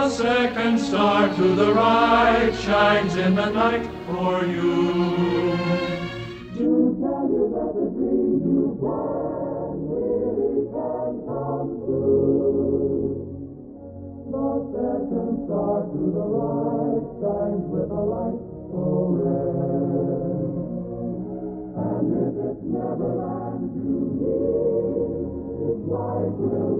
The second star to the right shines in the night for you. To tell you that the dream you planned really can come true. The second star to the right shines with a light so red. And if it's Neverland you need, its light will